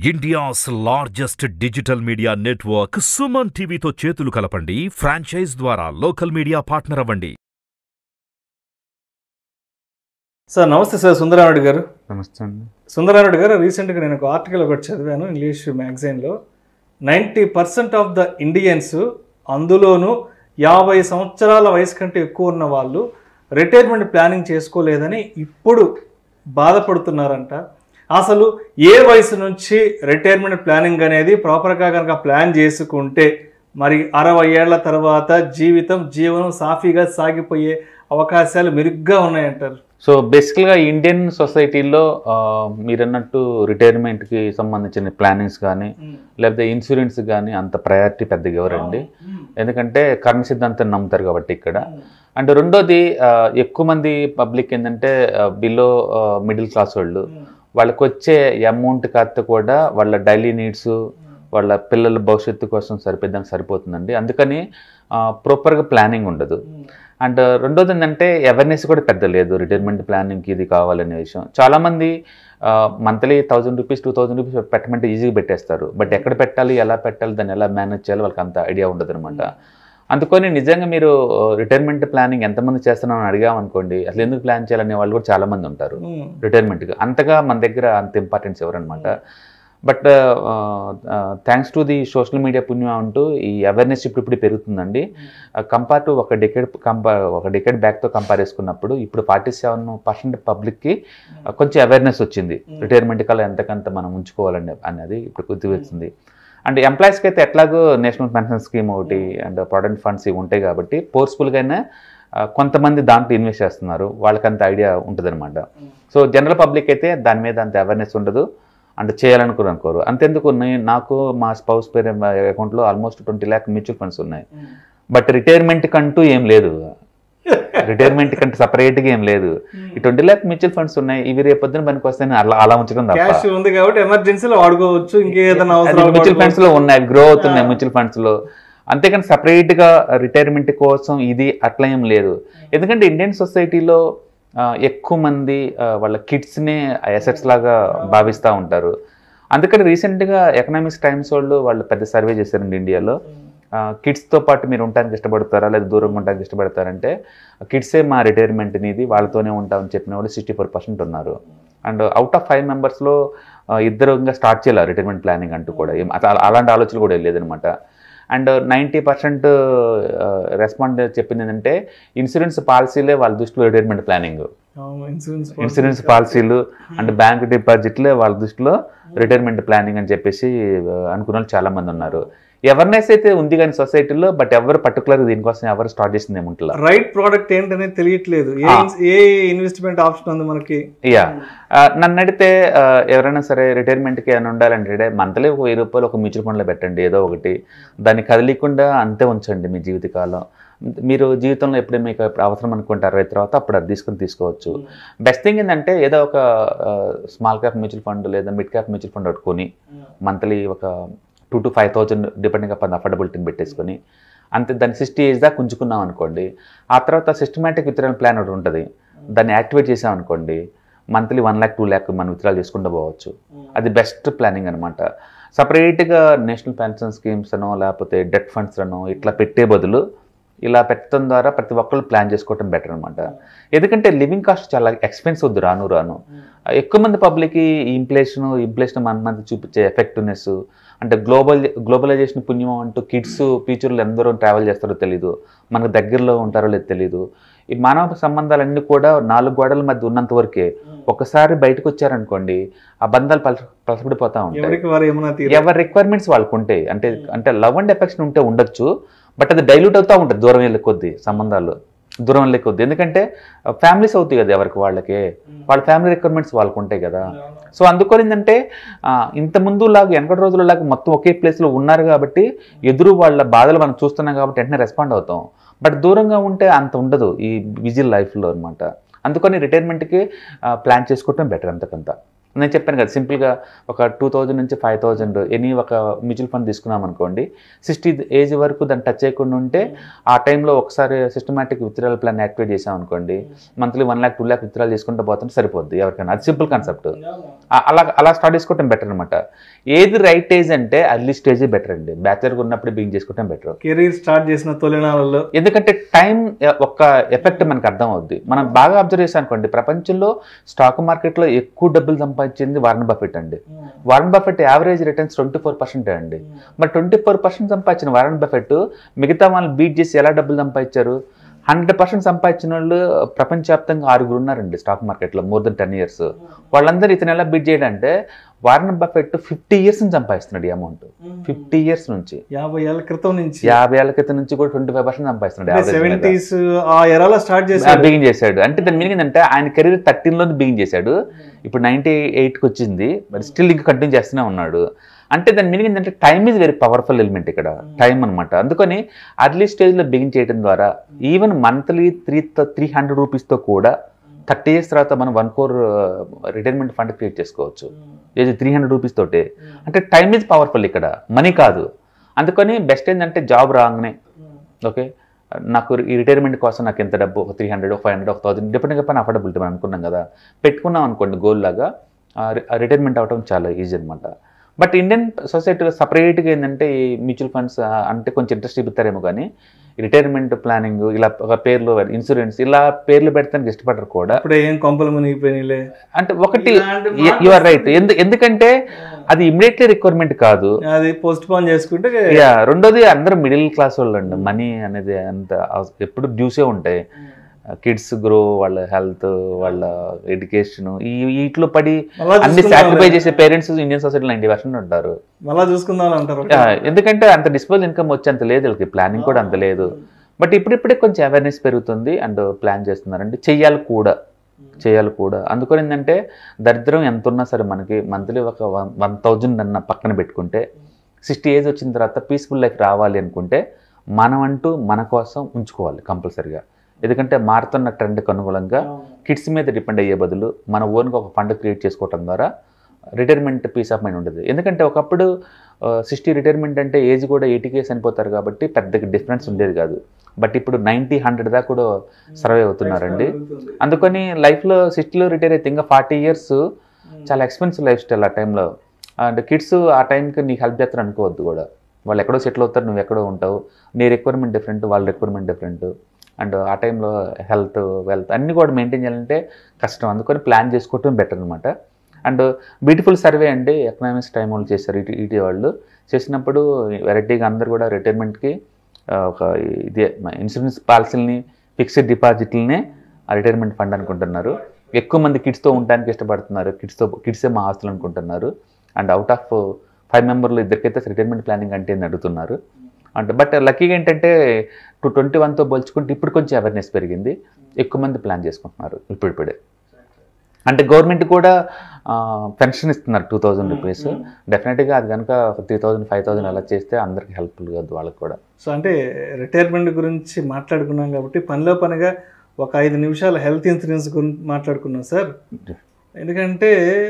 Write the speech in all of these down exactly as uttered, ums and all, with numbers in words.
India's largest digital media network SumanTV తో చేతులు కలపండి. ఫ్రాంచైజ్ ద్వారా లోకల్ మీడియా పార్ట్నర్ అవ్వండి. సార్ నమస్తే సార్. సుందరా రెడ్డి గారు. నమస్తే అండి. సుందరా రెడ్డి గారు, రీసెంట్గా నేను ఒక ఆర్టికల్ ఒకటి చదివాను ఇంగ్లీష్ మ్యాగజైన్లో. Ninety percent of the Indians, అందులోనూ యాభై సంవత్సరాల వయసు కంటే ఎక్కువ ఉన్న వాళ్ళు రిటైర్మెంట్ ప్లానింగ్ చేసుకోలేదని ఇప్పుడు బాధపడుతున్నారంట. అసలు ఏ వయసు నుంచి రిటైర్మెంట్ ప్లానింగ్ అనేది ప్రాపర్గా కనుక ప్లాన్ చేసుకుంటే మరి అరవై ఏళ్ల తర్వాత జీవితం జీవనం సాఫీగా సాగిపోయే అవకాశాలు మెరుగ్గా ఉన్నాయంటారు? సో బేసికల్గా ఇండియన్ సొసైటీలో మీరన్నట్టు రిటైర్మెంట్కి సంబంధించిన ప్లానింగ్స్ కానీ లేకపోతే ఇన్సూరెన్స్ కానీ అంత ప్రయారిటీ పెద్దగా ఎవరండి. ఎందుకంటే కర్మ సిద్ధాంతం నమ్ముతారు కాబట్టి ఇక్కడ. అండ్ రెండోది, ఎక్కువ మంది పబ్లిక్ ఏంటంటే బిలో మిడిల్ క్లాస్ వాళ్ళు, వాళ్ళకి వచ్చే అమౌంట్ కాస్త కూడా వాళ్ళ డైలీ నీడ్స్, వాళ్ళ పిల్లల భవిష్యత్తు కోసం సరిపోద్దానికి సరిపోతుందండి. అందుకని ప్రాపర్గా ప్లానింగ్ ఉండదు. అండ్ రెండోది ఏంటంటే అవేర్నెస్ కూడా పెద్ద లేదు రిటైర్మెంట్ ప్లానింగ్కి ఇది కావాలనే విషయం. చాలామంది monthly thousand rupees two thousand rupees పెట్టమంటే ఈజీగా పెట్టేస్తారు. బట్ ఎక్కడ పెట్టాలి, ఎలా పెట్టాలి, దాన్ని ఎలా మేనేజ్ చేయాలి వాళ్ళకి అంత ఐడియా ఉండదు అనమాట. అందుకని నిజంగా మీరు రిటైర్మెంట్ ప్లానింగ్ ఎంతమంది చేస్తున్నామని అడిగామనుకోండి, అసలు ఎందుకు ప్లాన్ చేయాలనే వాళ్ళు కూడా చాలా మంది ఉంటారు రిటైర్మెంట్గా. అంతగా మన దగ్గర అంత ఇంపార్టెన్స్ ఎవరనమాట. But thanks to the social media పుణ్యం అంటూ ఈ అవేర్నెస్ ఇప్పుడు ఇప్పుడు పెరుగుతుందండి. కంపేర్ టు ఒక డెకేడ్ కంపేర్ ఒక డెకేడ్ బ్యాక్తో కంపేర్ చేసుకున్నప్పుడు ఇప్పుడు ఫార్టీ సెవెన్ పర్సెంట్ పబ్లిక్కి కొంచెం అవేర్నెస్ వచ్చింది. రిటైర్మెంట్ కల్లా ఎంతకంత మనం ఉంచుకోవాలని అనేది ఇప్పుడు గుర్తువచ్చింది. అండ్ ఎంప్లాయీస్కి అయితే ఎట్లాగో నేషనల్ పెన్షన్ స్కీమ్ ఒకటి అండ్ ప్రావిడెంట్ ఫండ్స్ ఇవి ఉంటాయి కాబట్టి ఫోర్స్ఫుల్గానే కొంతమంది దాంట్లో ఇన్వెస్ట్ చేస్తున్నారు, వాళ్ళకి అంత ఐడియా ఉంటుంది అనమాట. సో జనరల్ పబ్లిక్ అయితే దాని మీద అంత అవేర్నెస్ ఉండదు అండ్ చేయాలనుకుని అనుకోరు. అంతెందుకు, నాకు మా స్పౌస్ పేరు అకౌంట్లో almost twenty lakh mutual funds ఉన్నాయి. బట్ రిటైర్మెంట్ కంటూ ఏం లేదు, రిటైర్మెంట్ కంటే సపరేట్గా ఏం లేదు. ఈ ట్వంటీ ల్యాక్ మ్యూచువల్ ఫండ్స్ ఉన్నాయి, ఇవి రేపొద్దున పనికి వస్తాయని అలా అలా ఉంచడం తప్ప ఉంది కాబట్టి ఎమర్జెన్సీలో వాడుకోవచ్చు. ఇంకేదైనా మ్యూచువల్ ఫండ్స్ లో ఉన్నాయి, గ్రో అవుతున్నాయి మ్యూచువల్ ఫండ్స్ లో. అంతేకాని సపరేట్ గా రిటైర్మెంట్ కోసం ఇది అట్లా ఏం లేదు. ఎందుకంటే ఇండియన్ సొసైటీలో ఎక్కువ మంది వాళ్ళ కిడ్స్ని అసెట్స్ లాగా భావిస్తూ ఉంటారు. అందుకని రీసెంట్గా ఎకనామిక్స్ టైమ్స్ వాళ్ళు వాళ్ళు పెద్ద సర్వే చేశారండి ఇండియాలో. కిడ్స్తో పాటు మీరు ఉండడానికి ఇష్టపడతారా లేదా దూరంగా ఉండడానికి ఇష్టపడతారంటే కిడ్సే మా రిటైర్మెంట్ అనేది వాళ్ళతోనే ఉంటామని చెప్పిన వాళ్ళు సిక్స్టీ ఫోర్ పర్సెంట్ ఉన్నారు. అండ్ అవుట్ ఆఫ్ ఫైవ్ మెంబర్స్లో ఇద్దరు ఇంకా స్టార్ట్ చేయాలి రిటైర్మెంట్ ప్లానింగ్ అంటూ కూడా, అలాంటి ఆలోచనలు కూడా లేదనమాట. అండ్ నైంటీ పర్సెంట్ రెస్పాండ్ చెప్పింది ఏంటంటే ఇన్సూరెన్స్ పాలసీలే వాళ్ళ దృష్టిలో రిటైర్మెంట్ ప్లానింగ్, ఇన్సూరెన్స్ పాలసీలు అండ్ బ్యాంక్ డిపాజిట్లే వాళ్ళ దృష్టిలో రిటైర్మెంట్ ప్లానింగ్ అని చెప్పేసి అనుకున్న వాళ్ళు చాలా మంది ఉన్నారు. అవేర్నెస్ అయితే ఉంది కానీ సొసైటీలో, బట్ ఎవరు పర్టికులర్గా దీనికోసం ఎవరు స్టార్ట్ చేసింది ఏముంటారు. రైట్ ప్రోడక్ట్ ఏంటనేది తెలియట్లేదు. ఏ ఇన్వెస్ట్మెంట్ ఆప్షన్ ఉంది మనకి? యా, నన్ను అడిగితే ఎవరైనా సరే రిటైర్మెంట్కి అని ఉండాలంటే మంత్లీ ఒక వెయ్యి రూపాయలు ఒక మ్యూచువల్ ఫండ్లో పెట్టండి ఏదో ఒకటి, దాన్ని కదలికుండా అంతే ఉంచండి మీ జీవితకాలం. మీరు జీవితంలో ఎప్పుడే మీకు అవసరం అనుకుంటే అరవై తర్వాత అప్పుడు అది తీసుకుని తీసుకోవచ్చు. బెస్ట్ థింగ్ ఏంటంటే ఏదో ఒక స్మాల్ క్యాప్ మ్యూచువల్ ఫండ్ లేదా మిడ్ క్యాప్ మ్యూచువల్ ఫండ్ పెట్టుకొని మంత్లీ ఒక two to five thousand depending upon అఫోర్డబిలిటీని పెట్టేసుకొని అంతే దాన్ని సిక్స్టీ ఏజ్ దాకా ఉంచుకున్నాం అనుకోండి. ఆ తర్వాత సిస్టమేటిక్ విత్డ్రాల్ ప్లాన్ ఒకటి ఉంటుంది, దాన్ని యాక్టివేట్ చేసాం అనుకోండి monthly one lakh two lakh మనం విత్డ్రాల్ చేసుకుంటూ పోవచ్చు. అది బెస్ట్ ప్లానింగ్ అనమాట. సపరేట్గా నేషనల్ పెన్షన్ స్కీమ్స్ అనో లేకపోతే డెట్ ఫండ్స్ అనో ఇట్లా పెట్టే బదులు ఇలా పెట్టడం ద్వారా ప్రతి ఒక్కళ్ళు ప్లాన్ చేసుకోవటం బెటర్ అనమాట. ఎందుకంటే లివింగ్ కాస్ట్ చాలా ఎక్స్పెన్సివ్ వద్దు రాను రాను. ఎక్కువ మంది పబ్లిక్కి ఇన్ఫ్లేషన్ ఇన్ఫ్లేషన్ మన మంది చూపించే ఎఫెక్టివ్నెస్ అంటే గ్లోబల్ గ్లోబలైజేషన్ పుణ్యం అంటూ కిడ్స్ ఫ్యూచర్లో ఎందరో ట్రావెల్ చేస్తారో తెలీదు, మనకు దగ్గరలో ఉంటారో లేదో తెలీదు. ఈ మానవ సంబంధాలన్నీ కూడా నాలుగు గోడల మధ్య ఉన్నంత వరకే. ఒకసారి బయటకు వచ్చారనుకోండి ఆ బంధాలు పలస పలసపడిపోతూ ఉంటాయి. ఎవరి రిక్వైర్మెంట్స్ వాళ్ళకు ఉంటాయి. అంటే అంటే లవ్ అండ్ ఎఫెక్షన్ ఉంటే ఉండొచ్చు, బట్ అది డైల్యూట్ అవుతూ ఉంటుంది దూరం వెళ్ళే కొద్దీ, సంబంధాలు దూరం వెళ్ళే కొద్దీ. ఎందుకంటే ఫ్యామిలీస్ అవుతాయి కదా ఎవరికి వాళ్ళకి, వాళ్ళ ఫ్యామిలీ రిక్వైర్మెంట్స్ వాళ్ళకు ఉంటాయి కదా. సో అందుకని ఏంటంటే ఇంత ముందు లాగా వెనకటి రోజులలాగా మొత్తం ఒకే ప్లేస్లో ఉన్నారు కాబట్టి ఎదురు వాళ్ళ బాధలు మనం చూస్తున్నాం కాబట్టి వెంటనే రెస్పాండ్ అవుతాం. బట్ దూరంగా ఉంటే అంత ఉండదు ఈ బిజీ లైఫ్లో అనమాట. అందుకని రిటైర్మెంట్కి ప్లాన్ చేసుకోవటం బెటర్ అంతకంత. నేను చెప్పాను కదా సింపుల్గా ఒక టూ థౌజండ్ నుంచి ఫైవ్ థౌజండ్ ఎనీ ఒక మ్యూచువల్ ఫండ్ తీసుకున్నాం అనుకోండి, సిక్స్టీ ఏజ్ వరకు దాన్ని టచ్ చేయకుండా ఉంటే ఆ టైంలో ఒకసారి సిస్టమాటిక్ విత్డ్రాల్ ప్లాన్ యాక్టివేట్ చేసాం అనుకోండి, monthly one lakh two lakh withdrawal చేసుకుంటే పోతుంటే సరిపోద్ది ఎవరికైనా. అది సింపుల్ కాన్సెప్ట్. అలా అలా స్టార్ట్ చేసుకోవటం బెటర్ అనమాట. ఏది రైట్ ఏజ్ అంటే అర్లీ స్టేజ్ బెటర్ అండి. బ్యాచిలర్గా ఉన్నప్పుడు బిగింగ్ చేసుకోవటం బెటర్. కెరీర్ స్టార్ట్ చేసిన తొలినాళ్ళలో ఎందుకంటే టైం ఒక్క ఎఫెక్ట్ మనకు అర్థం అవుద్ది. మనం బాగా అబ్జర్వ్ చేసాం అనుకోండి, ప్రపంచంలో స్టాక్ మార్కెట్లో ఎక్కువ డబ్బులు సంపాదించింది వారన్ బఫెట్ అండి. Warren Buffett average returns twenty four percent అండి. మరి ట్వంటీ ఫోర్ పర్సెంట్ సంపాదించిన వారన్ బఫెట్ మిగతా వాళ్ళని బీట్ చేసి ఎలా డబ్బులు సంపాదించారు? హండ్రెడ్ పర్సెంట్ సంపాదించిన వాళ్ళు ప్రపంచవ్యాప్తంగా ఆరుగురు ఉన్నారండి స్టాక్ మార్కెట్లో మోర్ దెన్ టెన్ ఇయర్స్. వాళ్ళందరూ ఇతను ఎలా బీట్ చేయాలంటే వారన్ బఫెట్ ఫిఫ్టీ ఇయర్స్ నుంచి సంపాదిస్తున్నాడు ఈ అమౌంట్. ఫిఫ్టీ ఇయర్స్ నుంచి యాభై ఏళ్ళ క్రితం నుంచి యాభై ఏళ్ళ క్రితం నుంచి కూడా ట్వంటీ ఫైవ్ పర్సెంట్ సంపాదిస్తున్నాడు. సెవెంటీస్ ఆ ఎరాలో స్టార్ట్ చేసి బిగిన్ చేశాడు. అంటే దాని మీనింగ్ ఏంటంటే ఆయన కెరీర్ థర్టీన్ లో బిగిన్ చేశాడు, ఇప్పుడు నైన్టీ ఎయిట్ కి వచ్చింది, మరి స్టిల్ ఇంకా కంటిన్యూ చేస్తూనే ఉన్నాడు. అంటే దాని మీనింగ్ ఏంటంటే time is very powerful element ఇక్కడ, టైం అనమాట. అందుకని అర్లీ స్టేజ్లో బిగిన్ చేయడం ద్వారా even monthly three three hundred రూపీస్తో కూడా థర్టీ ఇయర్స్ తర్వాత మనం one crore retirement fund create చేసుకోవచ్చు ఏది త్రీ హండ్రెడ్ రూపీస్ తోటే. అంటే టైం ఈజ్ పవర్ఫుల్ ఇక్కడ, మనీ కాదు. అందుకని బెస్ట్ ఏంటంటే జాబ్ రాగానే ఓకే నాకు ఈ రిటైర్మెంట్ కోసం నాకు ఎంత డబ్బు, ఒక త్రీ హండ్రెడ్ ఒక ఫైవ్ హండ్రెడ్ ఒక థౌసండ్ డిపెండింగ్ పైన అఫోర్డబిలిటీ మనం అనుకున్నాం కదా, పెట్టుకున్నాం అనుకోండి గోల్ లాగా, రిటైర్మెంట్ అవ్వడం చాలా ఈజీ అనమాట. బట్ ఇండియన్ సొసైటీలో సపరేట్గా ఏంటంటే ఈ మ్యూచువల్ ఫండ్స్ అంటే కొంచెం ఇంట్రెస్ట్ చూపుతారేమో, కానీ రిటైర్మెంట్ ప్లానింగ్ ఇలా ఒక పేర్లు ఇన్సూరెన్స్ ఇలా పేర్లు పెడతానికి ఇష్టపడరు కూడా. ఏం కొంపలు మునిగిపోయినాయిలే అంటే ఒకటి యు ఆర్ రైట్, ఎందుకంటే అది ఇమ్మీడియట్లీ రిక్వైర్మెంట్ కాదు, అది పోస్ట్ పోన్ చేసుకుంటే. రెండోది అందరూ మిడిల్ క్లాస్ వాళ్ళు అండి, మనీ అనేది అంత ఎప్పుడు డ్యూసే ఉంటాయి. కిడ్స్ గ్రో, వాళ్ళ హెల్త్, వాళ్ళ ఎడ్యుకేషన్, ఈ వీటిలో పడి అన్ని సాక్రిఫై చేసే పేరెంట్స్ ఇండియన్ సొసైటీలో నైన్టీ పర్సెంట్ ఉంటారు. మళ్ళీ చూసుకుందాం అంటారు, ఎందుకంటే అంత డిస్పోజల్ ఇన్కమ్ వచ్చేంత లేదు వీళ్ళకి, ప్లానింగ్ కూడా అంత లేదు. బట్ ఇప్పుడిప్పుడే కొంచెం అవేర్నెస్ పెరుగుతుంది అండ్ ప్లాన్ చేస్తున్నారండి, చెయ్యాలి కూడా చేయాలి కూడా. అందుకని ఏంటంటే దరిద్రం ఎంత ఉన్నా సరే మనకి మంత్లీ ఒక వన్ వన్ థౌజండ్ అన్న పక్కన పెట్టుకుంటే సిక్స్టీ ఏజ్ వచ్చిన తర్వాత పీస్ఫుల్ లైఫ్ రావాలి అనుకుంటే మనం అంటూ మన కోసం ఉంచుకోవాలి కంపల్సరిగా. ఎందుకంటే మారుతున్న ట్రెండ్కి అనుగుణంగా కిడ్స్ మీద డిపెండ్ అయ్యే బదులు మన ఓన్గా ఒక ఫండ్ క్రియేట్ చేసుకోవడం ద్వారా రిటైర్మెంట్ పీస్ ఆఫ్ మైండ్ ఉంటుంది. ఎందుకంటే ఒకప్పుడు సిక్స్టీ రిటైర్మెంట్ అంటే ఏజ్ కూడా ఎయిటీ కేస్ చనిపోతారు కాబట్టి పెద్దగా డిఫరెన్స్ ఉండేది కాదు. బట్ ఇప్పుడు నైంటీ హండ్రెడ్ దాకా కూడా సర్వే అవుతున్నారండి. అందుకని లైఫ్లో సిక్స్టీలో రిటైర్ అయితే ఇంకా ఫార్టీ ఇయర్స్ చాలా ఎక్స్పెన్సివ్ లైఫ్ స్టైల్ ఆ టైంలో. అండ్ కిడ్స్ ఆ టైంకి నీకు హెల్ప్ చేస్తారు అనుకోవద్దు కూడా, వాళ్ళు ఎక్కడో సెటిల్ అవుతారు, నువ్వు ఎక్కడో ఉంటావు, నీ రిక్వైర్మెంట్ డిఫరెంట్, వాళ్ళ రిక్వైర్మెంట్ డిఫరెంట్. అండ్ ఆ టైంలో హెల్త్ వెల్త్ అన్నీ కూడా మెయింటైన్ చేయాలంటే కష్టం. అందుకని ప్లాన్ చేసుకోవటం బెటర్ అనమాట. అండ్ బ్యూటిఫుల్ సర్వే అండి ఎకనామిక్స్ టైం వాళ్ళు చేశారు, ఇటీ ఈటీ వాళ్ళు చేసినప్పుడు వెరైటీగా అందరు కూడా రిటైర్మెంట్కి ఒక ఇదే ఇన్సూరెన్స్ పాలసీలని, ఫిక్స్డ్ డిపాజిట్లనే ఆ రిటైర్మెంట్ ఫండ్ అనుకుంటున్నారు. ఎక్కువ మంది కిడ్స్తో ఉండడానికి ఇష్టపడుతున్నారు, కిడ్స్తో కిడ్సే మా ఆస్తులు అనుకుంటున్నారు. అండ్ అవుట్ ఆఫ్ ఫైవ్ మెంబర్లు ఇద్దరికైతే రిటైర్మెంట్ ప్లానింగ్ అంటే అడుగుతున్నారు. అంటే బట్ లక్కీగా ఏంటంటే టూ ట్వంటీ వన్తో పోల్చుకుంటే ఇప్పుడు కొంచెం అవేర్నెస్ పెరిగింది, ఎక్కువ మంది ప్లాన్ చేసుకుంటున్నారు ఇప్పుడిప్పుడే. అంటే గవర్నమెంట్ కూడా పెన్షన్ ఇస్తున్నారు టూ థౌజండ్ రూపీస్. డెఫినెట్గా అది కనుక త్రీ థౌజండ్ ఫైవ్ థౌజండ్ అలా చేస్తే అందరికి హెల్ప్ఫుల్ కాదు వాళ్ళకి కూడా. సో అంటే రిటైర్మెంట్ గురించి మాట్లాడుకున్నాం కాబట్టి పనిలో పనిగా ఒక ఐదు నిమిషాలు హెల్త్ ఇన్సూరెన్స్ గురించి మాట్లాడుకున్నాం సార్. ఎందుకంటే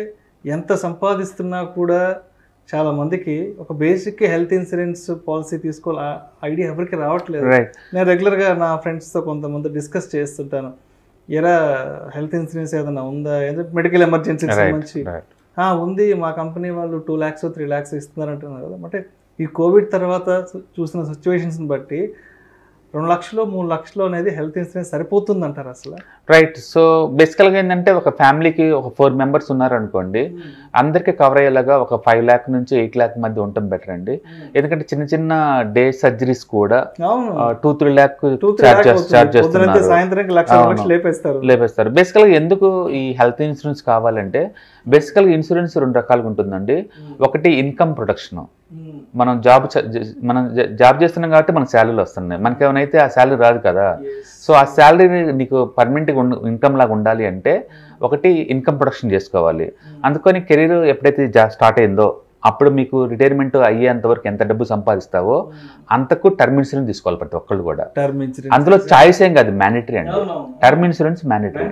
ఎంత సంపాదిస్తున్నా కూడా చాలా మందికి ఒక బేసిక్ హెల్త్ ఇన్సూరెన్స్ పాలసీ తీసుకోవాలి ఐడియా ఎవరికి రావట్లేదు. నేను రెగ్యులర్గా నా ఫ్రెండ్స్తో కొంతమంది డిస్కస్ చేస్తుంటాను, ఎరా హెల్త్ ఇన్సూరెన్స్ ఏదైనా ఉందా, ఏదో మెడికల్ ఎమర్జెన్సీ సంబంధించి ఉంది, మా కంపెనీ వాళ్ళు టూ ల్యాక్స్ త్రీ ల్యాక్స్ ఇస్తున్నారు అంటున్నారు కదా. అంటే ఈ కోవిడ్ తర్వాత చూసిన సిచ్యువేషన్స్ని బట్టి రెండు లక్షలు మూడు లక్షలు అనేది హెల్త్ ఇన్సూరెన్స్ సరిపోతుంది అంటారు అసలు? రైట్. సో బేసికల్గా ఏంటంటే ఒక ఫ్యామిలీకి ఒక ఫోర్ మెంబర్స్ ఉన్నారనుకోండి, అందరికీ కవర్ అయ్యేలాగా ఒక ఫైవ్ ల్యాక్ నుంచి ఎయిట్ ల్యాక్ మధ్య ఉండటం బెటర్ అండి. ఎందుకంటే చిన్న చిన్న డే సర్జరీస్ కూడా టూ త్రీ ల్యాక్ చార్జ్ చేస్తున్నారు, లేపేస్తారు. బేసికల్గా ఎందుకు ఈ హెల్త్ ఇన్సూరెన్స్ కావాలంటే బేసికల్గా ఇన్సూరెన్స్ రెండు రకాలుగా ఉంటుందండి. ఒకటి ఇన్కమ్ ప్రొటెక్షన్, మనం జాబ్ మనం జాబ్ చేస్తున్నాం కాబట్టి మనకు శాలరీలు వస్తున్నాయి, మనకేమైనా ఆ శాలరీ రాదు కదా. సో ఆ శాలరీ నీకు పర్మనెంట్గా ఇన్కమ్ లాగా ఉండాలి అంటే ఒకటి ఇన్కమ్ ప్రొటెక్షన్ చేసుకోవాలి. అందుకని కెరీర్ ఎప్పుడైతే స్టార్ట్ అయిందో అప్పుడు మీకు రిటైర్మెంట్ అయ్యేంత వరకు ఎంత డబ్బు సంపాదిస్తావో అంతకు టర్మ్ ఇన్సూరెన్స్ తీసుకోవాలి ప్రతి ఒక్కళ్ళు కూడా. అందులో చాయిస్ ఏం కాదు, మ్యాండేటరీ అండి. Term insurance mandatory.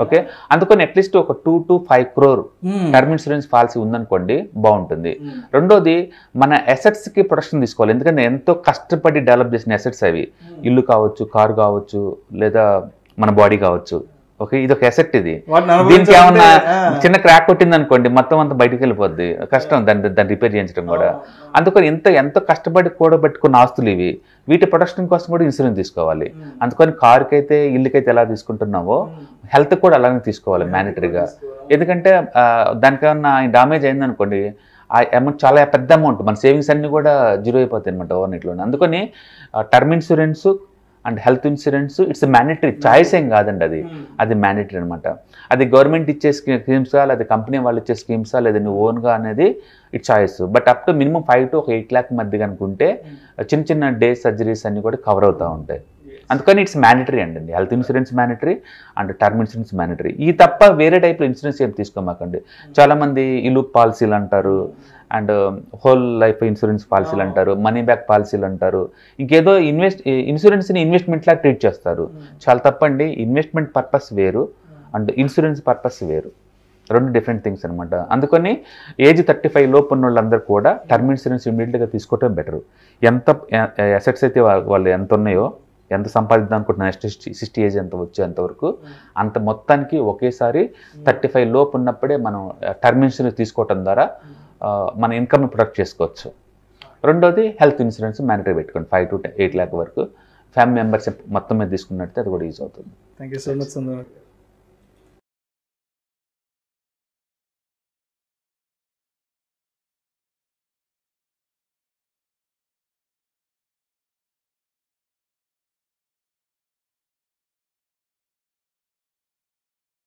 ఓకే, అందుకని అట్లీస్ట్ ఒక two to five crore term insurance policy ఉందనుకోండి బాగుంటుంది. రెండోది మన అసెట్స్ కి ప్రొటెక్షన్ తీసుకోవాలి, ఎందుకంటే ఎంతో కష్టపడి డెవలప్ చేసిన అసెట్స్ అవి, ఇల్లు కావచ్చు, కారు కావచ్చు, లేదా మన బాడీ కావచ్చు. ఓకే, ఇది ఒక అసెట్, ఇది దీనికి ఏమన్నా చిన్న క్రాక్ కొట్టింది అనుకోండి మొత్తం అంతా బయటకు వెళ్ళిపోద్ది, కష్టం దాన్ని దాన్ని రిపేర్ చేయించడం కూడా. అందుకని ఎంత ఎంతో కష్టపడి కూడబెట్టుకున్న ఆస్తులు ఇవి, వీటి ప్రొటెక్షన్ కోసం కూడా ఇన్సూరెన్స్ తీసుకోవాలి. అందుకని కారుకి అయితే ఇల్లుకైతే ఎలా తీసుకుంటున్నావో హెల్త్ కూడా అలాగే తీసుకోవాలి మ్యాండటరీగా. ఎందుకంటే దానికి ఏమన్నా డామేజ్ అయిందనుకోండి ఆ అమౌంట్ చాలా పెద్ద అమౌంట్, మన సేవింగ్స్ అన్ని కూడా జీరో అయిపోతాయి అనమాట ఓవర్ నైట్లో. అందుకని term insurance and health insurance it's mandatory, choice ఏం కాదండి, అది అది మ్యాండటరీ అనమాట. అది గవర్నమెంట్ ఇచ్చే స్కీమ్సా, లేదా కంపెనీ వాళ్ళు ఇచ్చే స్కీమ్సా, లేదా నువ్వు ఓన్గా అనేది it choice. But up to minimum five to ఒక ఎయిట్ ల్యాక్ మధ్య కనుకుంటే చిన్న చిన్న డే సర్జరీస్ అన్ని కూడా కవర్ అవుతూ ఉంటాయి. అందుకని ఇట్స్ మ్యాండటరీ అండి, health insurance mandatory and term insurance mandatory. ఈ తప్ప వేరే టైప్లో ఇన్సూరెన్స్ ఏం తీసుకోమాకండి. చాలామంది ఇల్లు పాలసీలు అంటారు, అండ్ హోల్ లైఫ్ ఇన్సూరెన్స్ పాలసీలు అంటారు, మనీ బ్యాక్ పాలసీలు అంటారు, ఇంకేదో ఇన్వెస్ట్ ఇన్సూరెన్స్ని ఇన్వెస్ట్మెంట్ లాగా ట్రీట్ చేస్తారు. చాలా తప్పండి, ఇన్వెస్ట్మెంట్ పర్పస్ వేరు అండ్ ఇన్సూరెన్స్ పర్పస్ వేరు, రెండు డిఫరెంట్ థింగ్స్ అనమాట. అందుకని ఏజ్ థర్టీ ఫైవ్ లోపు ఉన్న వాళ్ళందరూ కూడా టర్మ్ ఇన్సూరెన్స్ ఇమీడియట్గా తీసుకోవటం బెటర్. ఎంత అసెట్స్ అయితే వాళ్ళు ఎంత ఉన్నాయో, ఎంత సంపాదిద్దాం అనుకుంటున్నా నెక్స్ట్ సిక్స్టీ ఏజ్ ఎంత వచ్చేంతవరకు అంత మొత్తానికి ఒకేసారి థర్టీ ఫైవ్ లోపు ఉన్నప్పుడే మనం టర్మ్ ఇన్సూరెన్స్ తీసుకోవటం ద్వారా మన ఇన్కమ్ ప్రొటెక్ట్ చేసుకోవచ్చు. రెండోది హెల్త్ ఇన్సూరెన్స్ మ్యాండటరీ పెట్టుకోండి, ఫైవ్ టు ఎయిట్ ల్యాక్ వరకు ఫ్యామిలీ మెంబర్స్ మొత్తం మీద తీసుకున్నట్టు అది కూడా యూజ్ అవుతుంది. Thank you so much Sundar.